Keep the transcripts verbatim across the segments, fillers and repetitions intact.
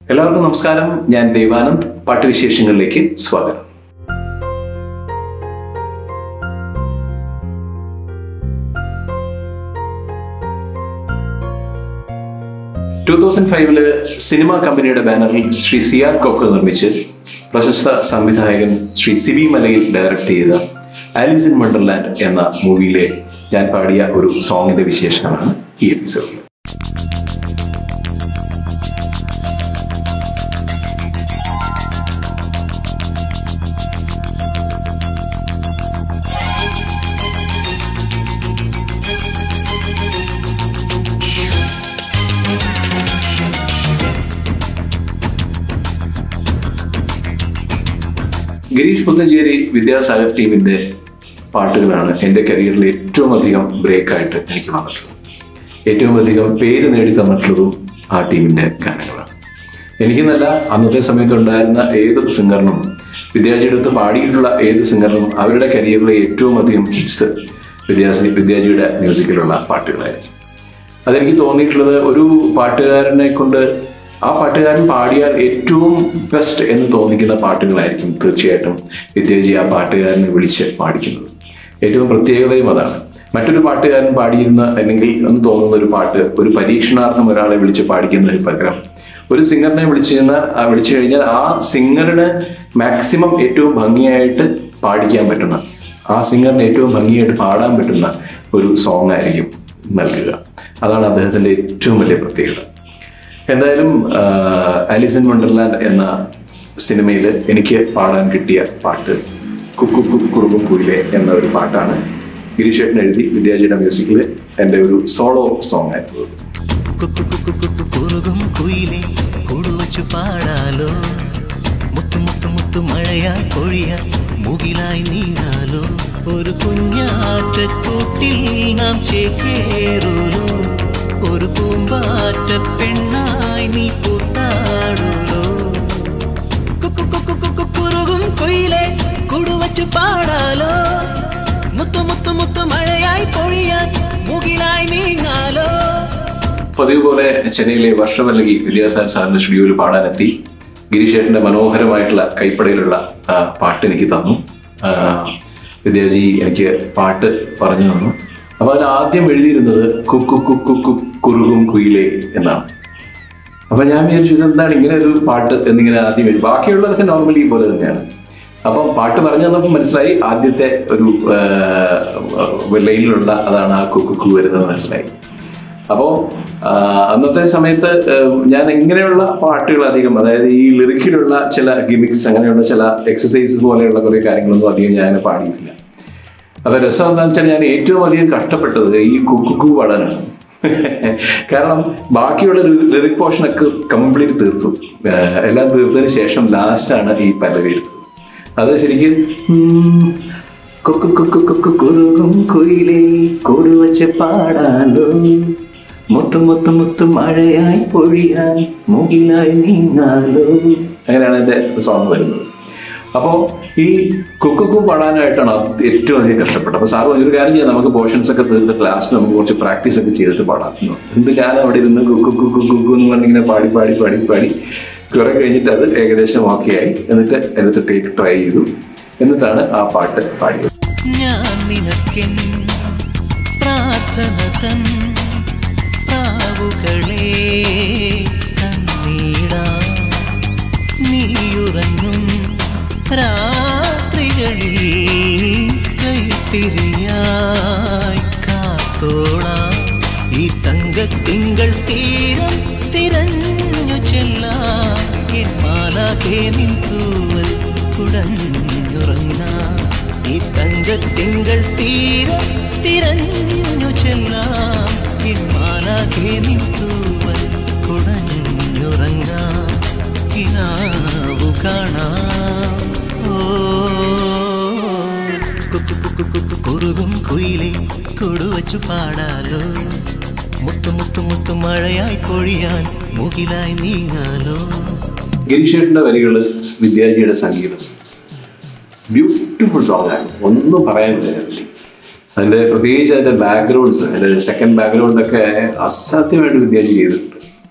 എല്ലാവർക്കും നമസ്കാരം. ഞാൻ ദേവാനന്ദ്. പാട്ടുവിശേഷങ്ങളിലേക്ക് സ്വാഗതം. ടൂ തൗസൻഡ് ഫൈവില് സിനിമാ കമ്പനിയുടെ ബാനറിൽ ശ്രീ സി ആർ കോക്കർ നിർമ്മിച്ച് പ്രശസ്ത സംവിധായകൻ ശ്രീ സിബി മലയിൽ ഡയറക്ട് ചെയ്ത ആലിസ് ഇൻ വണ്ടർലാൻഡ് എന്ന മൂവിയിലെ ഞാൻ പാടിയ ഒരു സോങ്ങിന്റെ വിശേഷമാണ് ഈ എപ്പിസോഡിൽ. ഗിരീഷ് പുത്തഞ്ചേരി വിദ്യാസാഗർ ടീമിന്റെ പാട്ടുകളാണ് എൻ്റെ കരിയറിൽ ഏറ്റവും അധികം ബ്രേക്കായിട്ട് എനിക്ക് വന്നിട്ടുള്ളത്. ഏറ്റവും അധികം പേര് നേടി തന്നിട്ടുള്ളതും ആ ടീമിന്റെ ഗാനങ്ങളാണ്. എനിക്കെന്നല്ല, അന്നത്തെ സമയത്തുണ്ടായിരുന്ന ഏത് സിംഗറിനും, വിദ്യാജിയുടെ അടുത്ത് പാടിയിട്ടുള്ള ഏത് സിംഗറിനും അവരുടെ കരിയറിലെ ഏറ്റവും അധികം ഹിറ്റ്സ് വിദ്യാസി വിദ്യാജിയുടെ മ്യൂസിക്കിലുള്ള പാട്ടുകളായിരിക്കും. അതെനിക്ക് തോന്നിയിട്ടുള്ളത്, ഒരു പാട്ടുകാരനെ കൊണ്ട് ആ പാട്ടുകാരൻ പാടിയാൽ ഏറ്റവും ബെസ്റ്റ് എന്ന് തോന്നിക്കുന്ന പാട്ടുകളായിരിക്കും തീർച്ചയായിട്ടും വിദ്യാജി ആ പാട്ടുകാരനെ വിളിച്ച് പാടിക്കുന്നത്. ഏറ്റവും പ്രത്യേകതയും അതാണ്. മറ്റൊരു പാട്ടുകാരൻ പാടിയിരുന്ന അല്ലെങ്കിൽ എന്ന് തോന്നുന്ന ഒരു പാട്ട് ഒരു പരീക്ഷണാർത്ഥം ഒരാളെ വിളിച്ച് പാടിക്കുന്നതിന് പകരം ഒരു സിംഗറിനെ വിളിച്ചിരുന്ന വിളിച്ചു കഴിഞ്ഞാൽ ആ സിംഗറിന് മാക്സിമം ഏറ്റവും ഭംഗിയായിട്ട് പാടിക്കാൻ പറ്റുന്ന, ആ സിംഗറിന് ഏറ്റവും ഭംഗിയായിട്ട് പാടാൻ പറ്റുന്ന ഒരു സോങ് ആയിരിക്കും നൽകുക. അതാണ് അദ്ദേഹത്തിൻ്റെ ഏറ്റവും വലിയ പ്രത്യേകത. എന്തായാലും ആലിസ് ഇൻ വണ്ടർലാൻഡ് എന്ന സിനിമയിൽ എനിക്ക് പാടാൻ കിട്ടിയ പാട്ട് കുക്കു കുക്കു കുറുകും കുയിലേ എന്ന ഒരു പാട്ടാണ്. ഗിരീഷ് ചേട്ടൻ എഴുതി വിദ്യാജിയുടെ മ്യൂസിക്കിൽ എൻ്റെ ഒരു സോളോ സോങ് ആയിരുന്നു. കുറുകും കുയിലേ കൂടുവച്ചു പാടാലോ, മുത്തു മുത്തു മുത്തു മഴയായി പൊഴിയാ മുകിലായി നീങ്ങാലോ, ഒരു കുഞ്ഞാറ്റക്കൂട്ടിൽ നാം ചേക്കേറുലോ, ഒരു പൂമ്പാറ്റ പെണ്ണായി നീ പൂത്താടുലോ, കുറുകും കുയിലേ കൂടുവച്ചു പാടാലോ, മുത്തു മുത്തു മുത്തു മഴയായി പൊഴിയാൻ മുകിലായി നീങ്ങാലോ. പതിവ് പോലെ ചെന്നൈയിലെ വർഷവല്ലകി വിദ്യാസാഗർ സാറിന്റെ സ്റ്റുഡിയോയിൽ പാടാനെത്തി. ഗിരീഷ് ചേട്ടന്റെ മനോഹരമായിട്ടുള്ള കൈപ്പടയിലുള്ള പാട്ട് എനിക്ക് തന്നു. വിദ്യാജി എനിക്ക് പാട്ട് പറഞ്ഞു തന്നു. അപ്പൊ അതിൽ ആദ്യം എഴുതിയിരുന്നത് കുക്കു കുക്കു കുറുകും കുയിലേ എന്നാണ്. അപ്പൊ ഞാൻ വിചാരിച്ചു ഇതെന്താണ് ഇങ്ങനെ ഒരു പാട്ട് എന്നിങ്ങനെ ആദ്യം എഴുതി. ബാക്കിയുള്ളതൊക്കെ നോർമലി പോലെ തന്നെയാണ്. അപ്പം പാട്ട് പറഞ്ഞു തന്നപ്പോൾ മനസ്സിലായി ആദ്യത്തെ ഒരു ലൈനിലുള്ള അതാണ് ആ കുക്കു വരുന്നത് മനസ്സിലായി. അപ്പോൾ അന്നത്തെ സമയത്ത് ഞാൻ ഇങ്ങനെയുള്ള പാട്ടുകൾ അധികം, അതായത് ഈ ലിറിക്കിലുള്ള ചില ഗിമിക്സ്, അങ്ങനെയുള്ള ചില എക്സസൈസസ് പോലെയുള്ള കുറേ കാര്യങ്ങളൊന്നും അധികം ഞാൻ പാടിയിട്ടില്ല. അപ്പൊ രസം എന്താണെന്ന് വെച്ചാൽ ഞാൻ ഏറ്റവും അധികം കഷ്ടപ്പെട്ടത് ഈ കുക്കു പാടാനാണ്. കാരണം ബാക്കിയുള്ള ലിറിക് പോർഷനൊക്കെ കംപ്ലീറ്റ് തീർത്തു. എല്ലാം തീർത്തതിന് ശേഷം ലാസ്റ്റാണ് ഈ പല്ലവി എടുത്തത്. അത് ശരിക്കും കുക്കു കുക്കു കുക്കു കുറുകും കുയിലേ കൂടുവച്ച് പാടാലോ, മുത്തു മുത്തു മുത്തു മഴയായി പൊഴിയാൻ മുകിലായി നീങ്ങാലോ, അങ്ങനെയാണ് എൻ്റെ സോങ് വരുന്നത്. അപ്പോൾ ഈ കുക്കു പാടാനായിട്ടാണ് ഏറ്റവും അധികം കഷ്ടപ്പെട്ടത്. അപ്പോൾ സാറ് ഒരു കാര്യം ചെയ്യാം, നമുക്ക് പോർഷൻസ് ഒക്കെ തീർത്തിട്ട് ലാസ്റ്റ് നമുക്ക് കുറച്ച് പ്രാക്ടീസ് ഒക്കെ ചെയ്തിട്ട് പാടാം. എന്ത് ഞാൻ അവിടെ ഇരുന്ന് കുക്കു കുക്കു കുക്കു എന്ന് പറഞ്ഞിങ്ങനെ പാടി പാടി പാടി പാടി കുറെ കഴിഞ്ഞിട്ട് അത് ഏകദേശം ഓക്കെ ആയി. എന്നിട്ട് എന്നിട്ട് ടേക്ക് ട്രൈ ചെയ്തു. എന്നിട്ടാണ് ആ പാട്ട് പാടിയത്. ഞാൻ നിനക്കെൻ പ്രാർത്ഥന തൻ പ്രാവുകളെ കണ്ണീടാം, നീയുറങ്ങും രാത്രികളിൽ കൈത്തിരിയായി കാത്തോളാം, ഈ തങ്കത്തിങ്കൾ തീരം തിരഞ്ഞു ചെല്ലാം, എൻ മാലാഖേ നിൻ തൂവൽ കുടഞ്ഞുറങ്ങാം, ഈ തങ്കത്തിങ്കൾ തീരം തിരഞ്ഞു ചെല്ലാം, എൻ മാലാഖേ നിൻ തൂവൽ കുടഞ്ഞുറങ്ങാം, കിനാവു കാണാം. ഓ കുറുകും കുയിലേ കൂടുവച്ചു പാടാലോ, മുത്തു മുത്തു മുത്തു മഴയായി പൊഴിയാൻ മുകിലായി നീങ്ങാലോ. ഗിരീഷ് ചേട്ടൻ്റെ വരികൾ, വിദ്യാജിയുടെ സംഗീതം, ബ്യൂട്ടിഫുൾ സോങ് ആണ്, ഒന്നും പറയാനില്ല. അതിൻ്റെ പ്രത്യേകിച്ച് അതിൻ്റെ ബാക്ക്ഗ്രൗണ്ട്സ്, അതിൻ്റെ സെക്കൻഡ് ബാക്ക്ഗ്രൗണ്ടൊക്കെ അസാധ്യമായിട്ട് വിദ്യാജി ചെയ്തിട്ടുണ്ട്.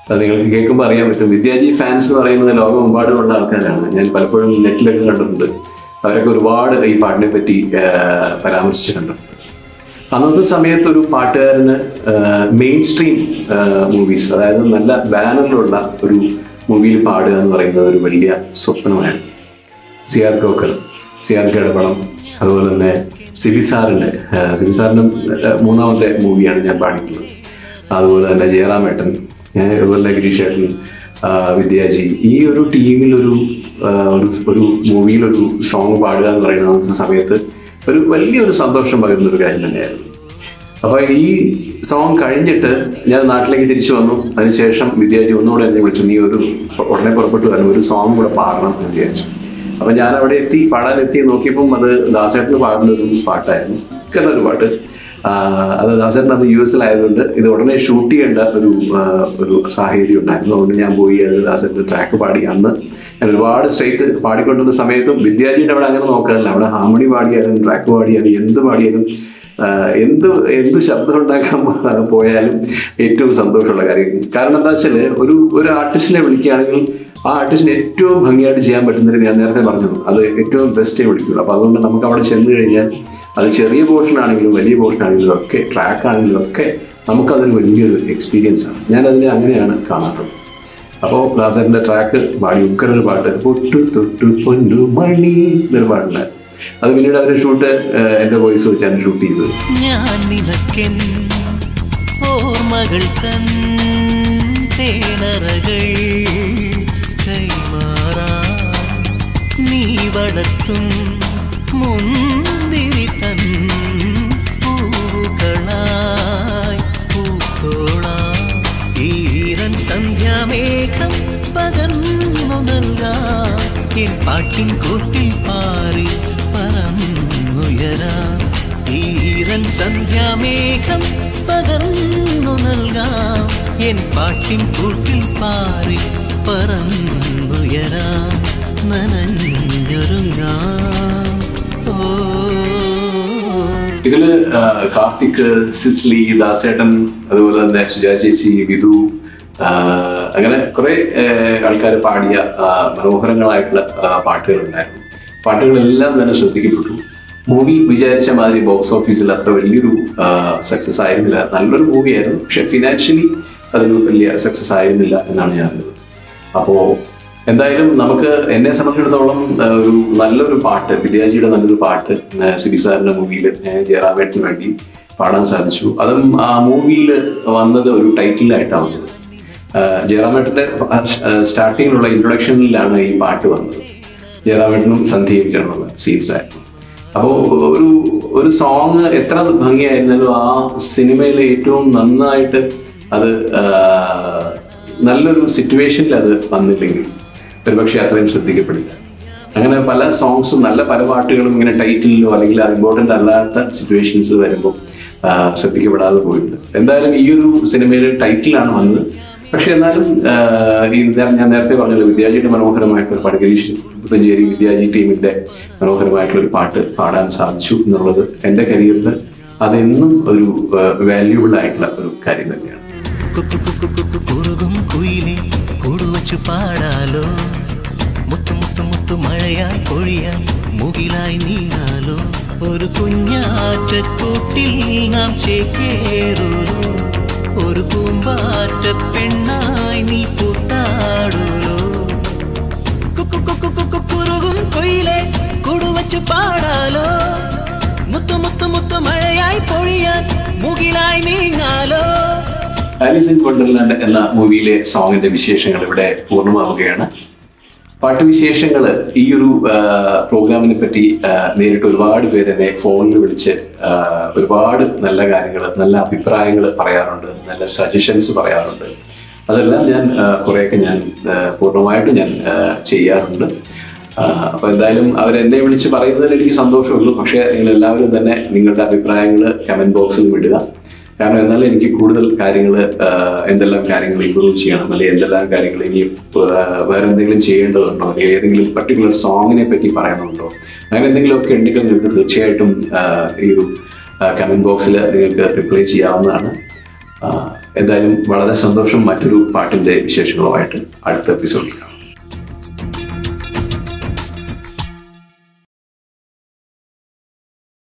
അത് നിങ്ങൾക്ക് കേൾക്കുമ്പോൾ അറിയാൻ പറ്റും. വിദ്യാജി ഫാൻസ് എന്ന് പറയുന്നത് ലോകമെമ്പാടുമുള്ള ആൾക്കാരാണ്. ഞാൻ പലപ്പോഴും നെറ്റിലൊക്കെ കണ്ടിട്ടുണ്ട്. അവരൊക്കെ ഒരുപാട് ഈ പാട്ടിനെ പറ്റി പരാമർശിച്ചിട്ടുണ്ട്. അന്നത്തെ സമയത്ത് ഒരു പാട്ടുകാരന് മെയിൻ സ്ട്രീം മൂവീസ്, അതായത് നല്ല ബാനറിലുള്ള ഒരു മൂവിയിൽ പാടുക എന്ന് പറയുന്നത് ഒരു വലിയ സ്വപ്നമായിരുന്നു. C R broker, C R കടപ്പണം, അതുപോലെ തന്നെ സിബി സാറിൻ്റെ സിബി സാറിൻ്റെ മൂന്നാമത്തെ മൂവിയാണ് ഞാൻ പാടിയിട്ടുള്ളത്. അതുപോലെ തന്നെ ജയറാമേട്ടൻ, അതുപോലെ ഗിരീഷേട്ടൻ, വിദ്യാജി, ഈ ഒരു ടീമിലൊരു ഒരു മൂവിയിലൊരു സോങ് പാടുക എന്ന് പറയുന്ന അന്നത്തെ സമയത്ത് ഒരു വലിയൊരു സന്തോഷം പകരുന്നൊരു കാര്യം തന്നെയായിരുന്നു. അപ്പോൾ ഈ സോങ് കഴിഞ്ഞിട്ട് ഞാൻ നാട്ടിലേക്ക് തിരിച്ചു വന്നു. അതിനുശേഷം വിദ്യാജി ഒന്നുകൂടെ എന്നെ വിളിച്ചു, നീ ഒരു ഉടനെ പുറപ്പെട്ടു വരണം, ഒരു സോങ് കൂടെ പാടണം എന്ന് വിചാരിച്ചു. അപ്പം ഞാൻ അവിടെ എത്തി, പാടാനെത്തി നോക്കിയപ്പം അത് ദാസേട്ടന് പാടുന്ന ഒരു പാട്ടായിരുന്നു, ഒരു പാട്ട്. അത് ദാസേട്ടൻ അന്ന് യു എസിലായതുകൊണ്ട് ഇത് ഉടനെ ഷൂട്ട് ചെയ്യേണ്ട ഒരു ഒരു സാഹചര്യം ഉണ്ടായിരുന്നു. അതുകൊണ്ട് ഞാൻ പോയി അത് ദാസേട്ടൻ്റെ ട്രാക്ക് പാടി. അന്ന് ഞാൻ ഒരുപാട് സ്റ്റേറ്റ് പാടിക്കൊണ്ടിരുന്ന സമയത്തും വിദ്യാജിയുടെ അവിടെ അങ്ങനെ നോക്കാറില്ല. അവിടെ ഹാർമണി പാടിയാലും ട്രാക്ക് പാടിയാലും എന്ത് പാടിയാലും എന്ത് എന്ത് ശബ്ദം ഉണ്ടാക്കാൻ പോയാലും ഏറ്റവും സന്തോഷമുള്ള കാര്യം. കാരണം എന്താ വെച്ചാൽ ഒരു ഒരു ആർട്ടിസ്റ്റിനെ വിളിക്കുകയാണെങ്കിൽ ആ ആർട്ടിസ്റ്റിന് ഏറ്റവും ഭംഗിയായിട്ട് ചെയ്യാൻ പറ്റുന്നത് ഞാൻ നേരത്തെ പറഞ്ഞു, അത് ഏറ്റവും ബെസ്റ്റേ വിളിക്കുള്ളൂ. അപ്പോൾ അതുകൊണ്ട് നമുക്ക് അവിടെ ചെന്ന് കഴിഞ്ഞാൽ അത് ചെറിയ പോർഷൻ ആണെങ്കിലും വലിയ പോർഷൻ ആണെങ്കിലും ഒക്കെ ട്രാക്ക് ആണെങ്കിലും ഒക്കെ നമുക്കതൊരു വലിയൊരു എക്സ്പീരിയൻസ് ആണ്. ഞാനതിനെ അങ്ങനെയാണ് കാണാറുള്ളത്. അപ്പോൾ ദാസേട്ടൻ്റെ ട്രാക്ക് പാടി ഉക്കരൊരു പാട്ട്, പൊട്ടു തൊട്ടു പൊന്നു മണി എന്നൊരു പാട്ടുണ്ട്. അത് പിന്നീട് അവർ ഷൂട്ട് എൻ്റെ വോയിസ് വെച്ചാണ് ഷൂട്ട് ചെയ്തത്. ഞാൻ നിനക്കെൻ ഓർമ്മകൾ തൻ തേനറകൾ കൈമാറാ നീ വളർത്തും മുന്തിരി തൻ പൂക്കളായി പൂത്തോളാ ഈരൻ സന്ധ്യാമേഘം പകർന്നു നൽകാം എൻ പാട്ടിൻ കൂട്ടിൽ പാറി പറന്നുയരാം ഈരൻ സന്ധ്യാമേഘം പകർന്നു നൽകാം എൻ പാട്ടിൻ കൂട്ടിൽ പാറി പറന്നുയരാം നനഞ്ഞൊരുങ്ങാം. ഓ ഇതില് കാർത്തിക്, സിസ്ലി, ദാസേട്ടൻ, അതുപോലെ തന്നെ സുജാ ചേച്ചി, വിധു, അങ്ങനെ കുറെ ആൾക്കാർ പാടിയ മനോഹരങ്ങളായിട്ടുള്ള പാട്ടുകളുണ്ടായിരുന്നു. പാട്ടുകളെല്ലാം തന്നെ ശ്രദ്ധിക്കപ്പെട്ടു. മൂവി വിചാരിച്ച മാതിരി ബോക്സ് ഓഫീസിൽ അത്ര വലിയൊരു സക്സസ് ആയിരുന്നില്ല. നല്ലൊരു മൂവിയായിരുന്നു, പക്ഷെ ഫിനാൻഷ്യലി അതൊരു വലിയ സക്സസ് ആയിരുന്നില്ല എന്നാണ് ഞാൻ അറിഞ്ഞത്. അപ്പോൾ എന്തായാലും നമുക്ക് എന്നെ സംബന്ധിച്ചിടത്തോളം ഒരു നല്ലൊരു പാട്ട്, വിദ്യാജിയുടെ നല്ലൊരു പാട്ട് സിബി സാറിൻ്റെ മൂവിയിൽ ജയറാമേട്ടന് വേണ്ടി പാടാൻ സാധിച്ചു. അതും ആ മൂവിയിൽ വന്നത് ഒരു ടൈറ്റിലായിട്ടാണ് വന്നത്. ജയറാമേട്ടൻ്റെ സ്റ്റാർട്ടിങ്ങിലുള്ള ഇൻട്രൊഡക്ഷനിലാണ് ഈ പാട്ട് വന്നത്. ജയറാമേട്ടനും സന്ധ്യയും ചേർന്നുള്ള സീൻസ് ആയിരുന്നു. അപ്പോൾ ഒരു ഒരു സോങ് എത്ര ഭംഗിയായിരുന്നാലും ആ സിനിമയിൽ ഏറ്റവും നന്നായിട്ട് അത് നല്ലൊരു സിറ്റുവേഷനിൽ അത് വന്നില്ലെങ്കിൽ ഒരുപക്ഷെ അത്രയും ശ്രദ്ധിക്കപ്പെടില്ല. അങ്ങനെ പല സോങ്സും നല്ല പല പാട്ടുകളും ഇങ്ങനെ ടൈറ്റിലോ അല്ലെങ്കിൽ ഇമ്പോർട്ടൻ്റ് അല്ലാത്ത സിറ്റുവേഷൻസ് വരുമ്പോൾ ശ്രദ്ധിക്കപ്പെടാതെ പോയിട്ടുണ്ട്. എന്തായാലും ഈ ഒരു സിനിമയിൽ ടൈറ്റിലാണ് വന്നത്. പക്ഷെ എന്നാലും ഈ ഞാൻ നേരത്തെ പറഞ്ഞല്ലോ, വിദ്യാജിയുടെ മനോഹരമായിട്ടുള്ള പാട്ട്, ഗിരീഷ് പുത്തഞ്ചേരി വിദ്യാജി ടീമിന്റെ മനോഹരമായിട്ടുള്ള ഒരു പാട്ട് പാടാൻ സാധിച്ചു എന്നുള്ളത് എൻ്റെ കരിയറിൽ അതെന്നും ഒരു വാല്യൂബിൾ ആയിട്ടുള്ള ഒരു കാര്യം തന്നെയാണ്. പാടാലോ മുത്തു മുത്തു മുത്തു മഴയായി പൊഴിയാൻ മുകിലായി നീങ്ങാലോ ഒരു കുഞ്ഞാറ്റക്കൂട്ടിൽ നാം ചേക്കേറുന്നു ഒരു പൂമ്പാറ്റ പെണ്ണായി നീ പൂത്താടുലോ കുറുകും കൊയിലെ കൊടുവച്ചു പാടാലോ മുത്തു മുത്തു മുത്തു മഴയായി പൊഴിയാൻ മുകിലായി നീങ്ങാലോ. ആലീസ് ഇൻ വണ്ടർലാൻഡ് എന്ന മൂവിയിലെ സോങ്ങിന്റെ വിശേഷങ്ങൾ ഇവിടെ പൂർണ്ണമാവുകയാണ്. പാട്ടുവിശേഷങ്ങൾ ഈ ഒരു പ്രോഗ്രാമിനെ പറ്റി നേരിട്ട് ഒരുപാട് പേര് എന്നെ ഫോണിൽ വിളിച്ച് ഒരുപാട് നല്ല കാര്യങ്ങൾ, നല്ല അഭിപ്രായങ്ങൾ പറയാറുണ്ട്, നല്ല സജഷൻസ് പറയാറുണ്ട്. അതെല്ലാം ഞാൻ കുറേയൊക്കെ ഞാൻ പൂർണ്ണമായിട്ടും ഞാൻ ചെയ്യാറുണ്ട്. അപ്പോൾ എന്തായാലും അവരെന്നെ വിളിച്ച് പറയുന്നതിൽ എനിക്ക് സന്തോഷമുള്ളൂ. പക്ഷേ നിങ്ങൾ എല്ലാവരും തന്നെ നിങ്ങളുടെ അഭിപ്രായങ്ങൾ കമൻറ്റ് ബോക്സിൽ വിടുക. കാരണം എന്നാലും എനിക്ക് കൂടുതൽ കാര്യങ്ങൾ, എന്തെല്ലാം കാര്യങ്ങൾ ഇമ്പ്രൂവ് ചെയ്യണം, അല്ലെങ്കിൽ എന്തെല്ലാം കാര്യങ്ങൾ ഇനി വേറെ എന്തെങ്കിലും ചെയ്യേണ്ടതുണ്ടോ, അല്ലെങ്കിൽ ഏതെങ്കിലും പർട്ടിക്കുലർ സോങ്ങിനെ പറ്റി പറയണമുണ്ടോ, അങ്ങനെ എന്തെങ്കിലുമൊക്കെ ഉണ്ടെങ്കിൽ നിങ്ങൾക്ക് തീർച്ചയായിട്ടും ഈ ഒരു കമൻറ്റ് ബോക്സിൽ നിങ്ങൾക്ക് റിപ്ലൈ ചെയ്യാവുന്നതാണ്. എന്തായാലും വളരെ സന്തോഷം. മറ്റൊരു പാട്ടിൻ്റെ വിശേഷങ്ങളുമായിട്ട് അടുത്ത എപ്പിസോഡിൽ കാണാം.